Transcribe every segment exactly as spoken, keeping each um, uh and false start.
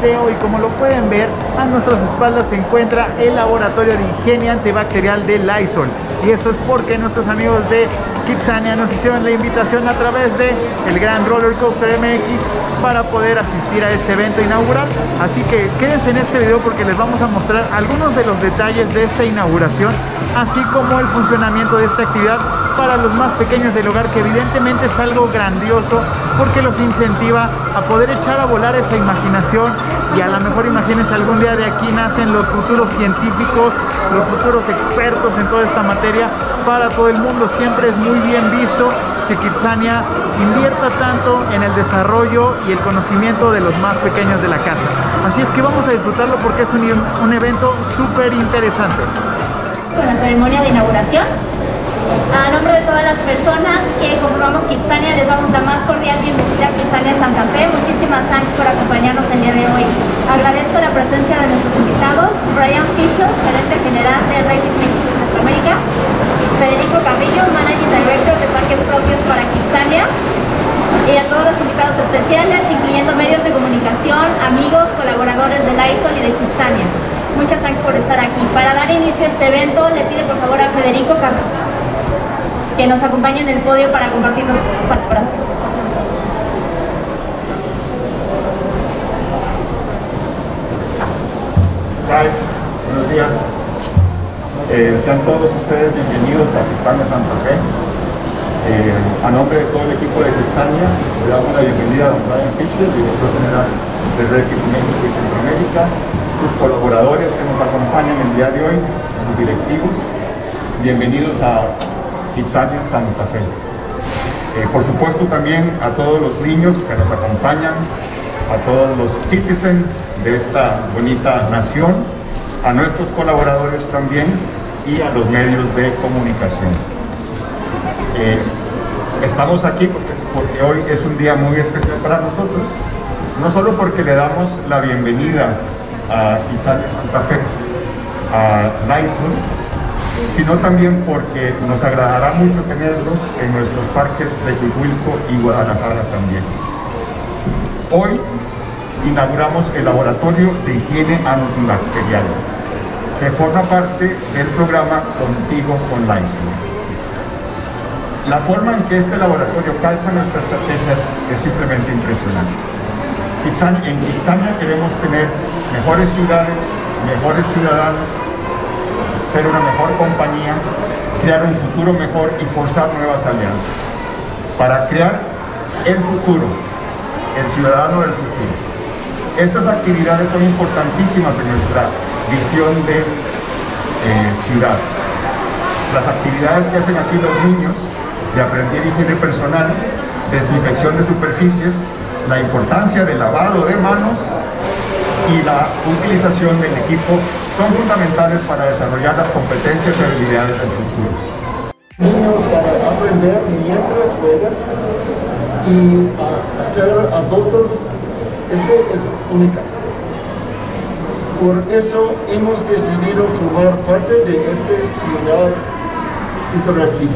video, y como lo pueden ver, a nuestras espaldas se encuentra el laboratorio de higiene antibacterial de Lysol. Y eso es porque nuestros amigos de Kidzania nos hicieron la invitación a través de el Gran Roller Coaster M X para poder asistir a este evento inaugural. Así que quédense en este video porque les vamos a mostrar algunos de los detalles de esta inauguración, así como el funcionamiento de esta actividad para los más pequeños del hogar, que evidentemente es algo grandioso porque los incentiva a poder echar a volar esa imaginación. Y a lo mejor, imagínense, algún día de aquí nacen los futuros científicos, los futuros expertos en toda esta materia para todo el mundo. Siempre es muy bien visto que Kidzania invierta tanto en el desarrollo y el conocimiento de los más pequeños de la casa. Así es que vamos a disfrutarlo porque es un, un evento súper interesante. Con la ceremonia de inauguración, a nombre de todas las personas que conformamos Kidzania, les damos la más cordial bienvenida a Kidzania Santa Fe. Muchísimas gracias por acompañarnos el día de hoy. Agradezco la presencia de nuestros invitados: Brian Fisher, gerente general de Racing México y Centroamérica; Federico Carrillo, Managing Director de Parques Propios para Kidzania; y a todos los invitados especiales, incluyendo medios de comunicación, amigos, colaboradores de Lysol y de Kidzania. Muchas gracias por estar aquí. Para dar inicio a este evento, le pido por favor a Federico Carrillo que nos acompañe en el podio para compartir sus palabras. Hi, buenos días. Eh, sean todos ustedes bienvenidos a Kidzania Santa Fe. Eh, a nombre de todo el equipo de Kidzania, le damos la bienvenida a don Brian Fisher, director general de Racing México y Centroamérica, sus colaboradores que nos acompañan el día de hoy, sus directivos. Bienvenidos a Kidzania Santa Fe. Eh, por supuesto también a todos los niños que nos acompañan, a todos los citizens de esta bonita nación, a nuestros colaboradores también y a los medios de comunicación. Eh, estamos aquí porque, porque hoy es un día muy especial para nosotros, no solo porque le damos la bienvenida a Kidzania Santa Fe, a Lysol, sino también porque nos agradará mucho tenerlos en nuestros parques de Huihuilco y Guadalajara también. Hoy inauguramos el laboratorio de higiene antibacterial, que forma parte del programa Contigo con Lysol. La forma en que este laboratorio calza nuestras estrategias es simplemente impresionante. En Kidzania queremos tener mejores ciudades, mejores ciudadanos, ser una mejor compañía, crear un futuro mejor y forzar nuevas alianzas para crear el futuro, el ciudadano del futuro. Estas actividades son importantísimas en nuestra visión de eh, ciudad. Las actividades que hacen aquí los niños de aprender higiene personal, desinfección de superficies, la importancia del lavado de manos y la utilización del equipo son fundamentales para desarrollar las competencias y habilidades del futuro. Niños para aprender mientras juegan y a ser adultos, este es única. Por eso hemos decidido formar parte de esta ciudad interactiva.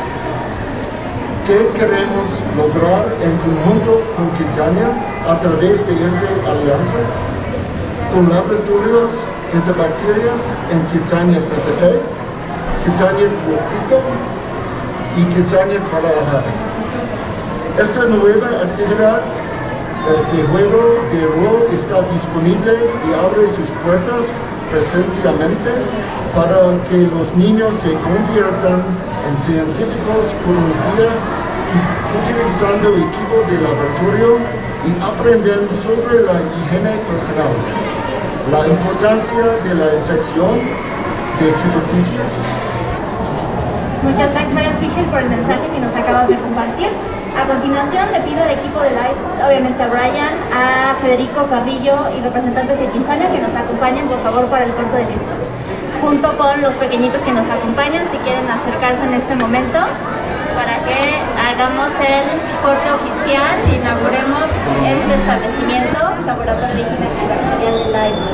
¿Qué queremos lograr en conjunto con Kidzania a través de esta alianza? Con laboratorios antibacterias en Kidzania Santa Fe, Kidzania Huihuilco y Kidzania Guadalajara. Esta nueva actividad de juego de rol está disponible y abre sus puertas presencialmente para que los niños se conviertan en científicos por un día utilizando equipo de laboratorio y aprenden sobre la higiene personal, la importancia de la infección de superficies. Muchas gracias, Brian Fisher, por el mensaje que nos acabas de compartir. A continuación, le pido al equipo de Lysol, obviamente a Brian, a Federico Carrillo y representantes de Kidzania que nos acompañen, por favor, para el corte de listo. Junto con los pequeños que nos acompañan, si quieren acercarse en este momento, para que hagamos el corte oficial y inauguremos este establecimiento, Laboratorio de Higiene Antibacterial de Lysol.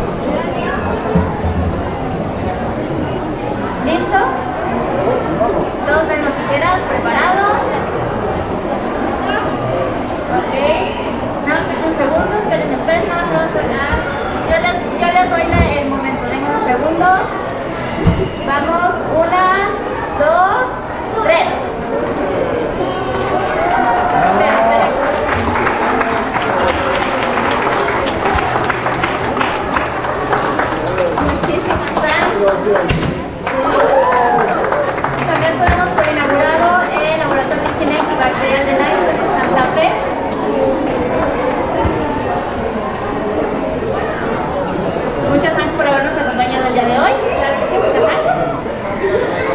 ¿Listo? Todos ven las tijeras, preparados. Ok. Nada más un segundo, esperen, esperen, nada más Vamos, una, dos, tres. Muchísimas gracias. También podemos por inaugurado el laboratorio de higiene antibacterial de Lysol de Santa Fe. Muchas gracias por habernos acompañado el día de hoy. Claro que sí, muchas gracias.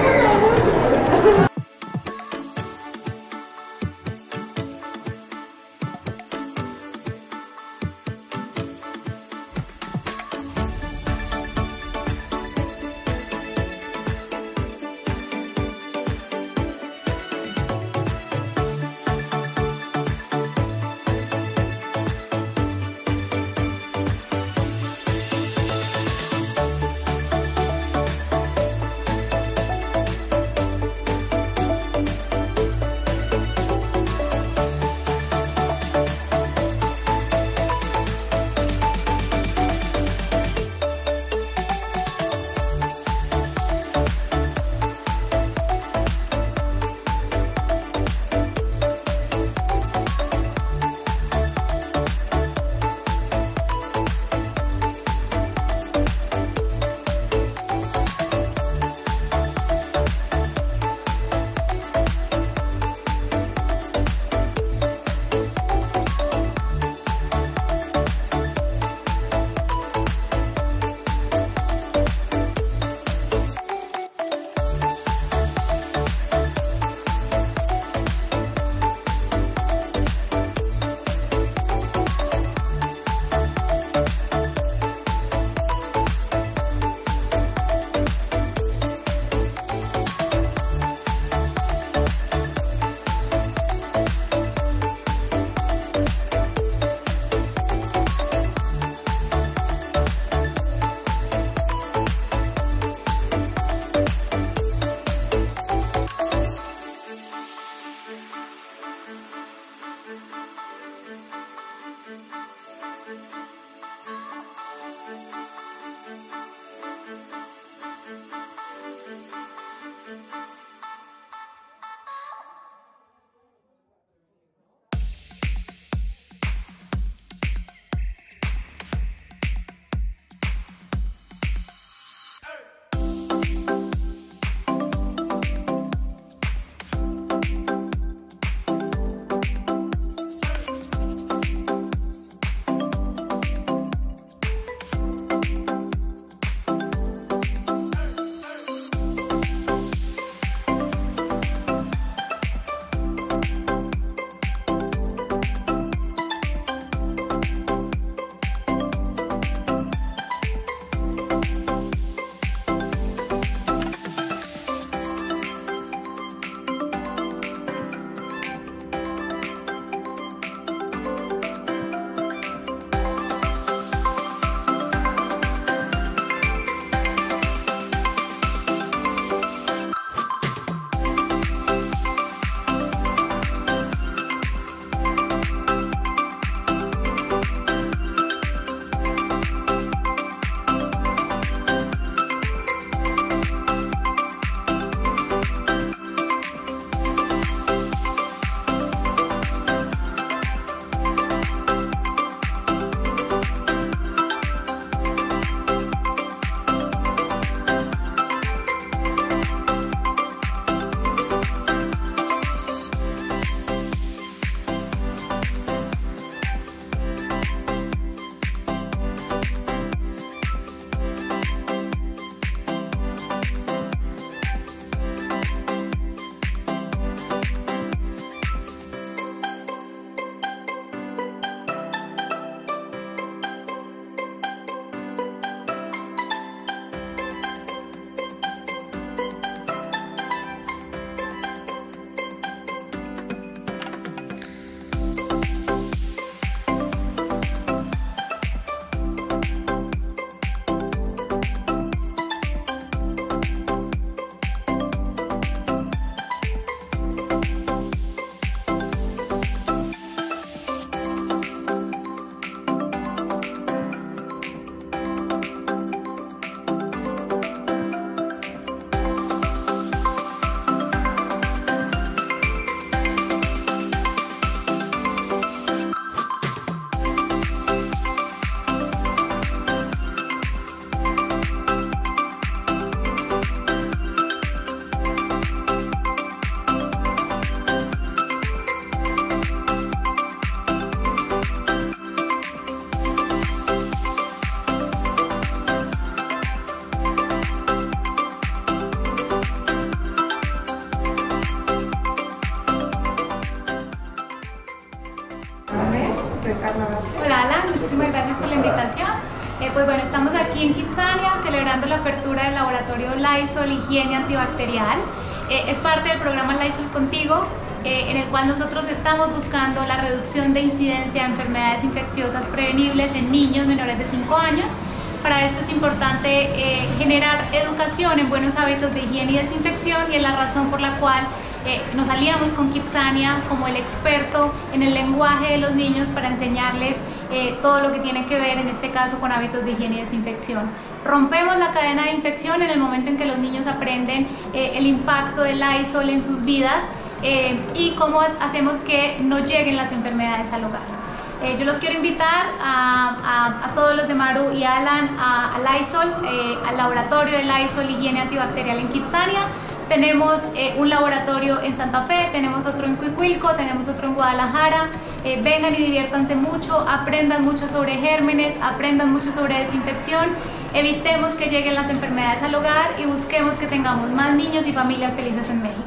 pues bueno, estamos aquí en Kidzania celebrando la apertura del laboratorio Lysol Higiene Antibacterial. Eh, es parte del programa Lysol Contigo, eh, en el cual nosotros estamos buscando la reducción de incidencia de enfermedades infecciosas prevenibles en niños menores de cinco años. Para esto es importante eh, generar educación en buenos hábitos de higiene y desinfección, y es la razón por la cual eh, nos aliamos con Kidzania como el experto en el lenguaje de los niños para enseñarles eh, todo lo que tiene que ver, en este caso, con hábitos de higiene y desinfección. Rompemos la cadena de infección en el momento en que los niños aprenden eh, el impacto del Lysol en sus vidas eh, y cómo hacemos que no lleguen las enfermedades al hogar. Eh, yo los quiero invitar a, a, a todos los de Maru y Alan a, a Lysol, eh, al laboratorio de Lysol Higiene Antibacterial en Kidzania. Tenemos eh, un laboratorio en Santa Fe, tenemos otro en Cuicuilco, tenemos otro en Guadalajara. Eh, vengan y diviértanse mucho, aprendan mucho sobre gérmenes, aprendan mucho sobre desinfección, evitemos que lleguen las enfermedades al hogar y busquemos que tengamos más niños y familias felices en México.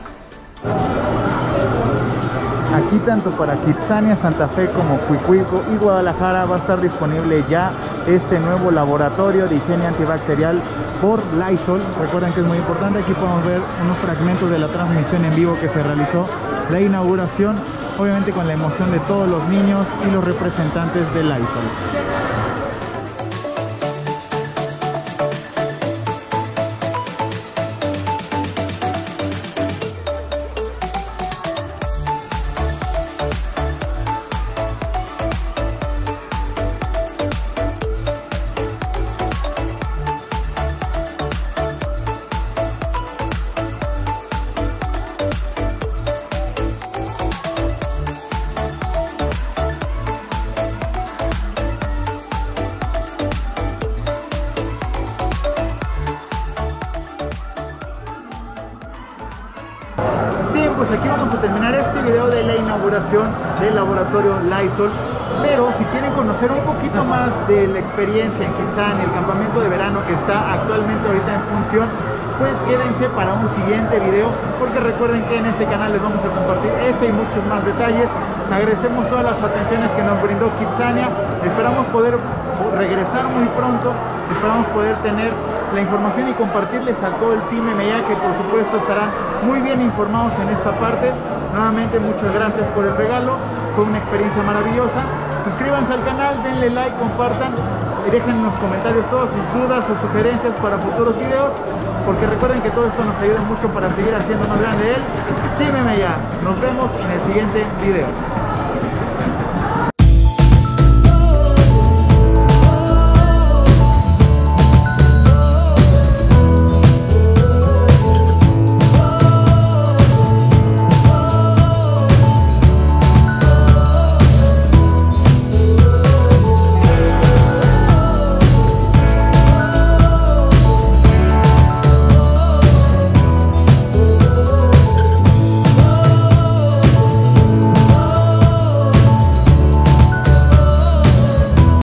Aquí tanto para Kidzania, Santa Fe como Cuicuilco y Guadalajara va a estar disponible ya este nuevo laboratorio de higiene antibacterial por Lysol. Recuerden que es muy importante, aquí podemos ver unos fragmentos de la transmisión en vivo que se realizó, la inauguración, obviamente con la emoción de todos los niños y los representantes de Lysol. Pues aquí vamos a terminar este video de la inauguración del laboratorio Lysol, pero si quieren conocer un poquito más de la experiencia en Kidzania, el campamento de verano que está actualmente ahorita en función, pues quédense para un siguiente video, porque recuerden que en este canal les vamos a compartir este y muchos más detalles. Agradecemos todas las atenciones que nos brindó Kidzania, esperamos poder regresar muy pronto, esperamos poder tener la información y compartirles a todo el Team M A, que por supuesto estarán muy bien informados en esta parte. Nuevamente muchas gracias por el regalo, fue una experiencia maravillosa. Suscríbanse al canal, denle like, compartan y dejen en los comentarios todas sus dudas o sugerencias para futuros videos, porque recuerden que todo esto nos ayuda mucho para seguir haciendo más grande el Team M A. Nos vemos en el siguiente video.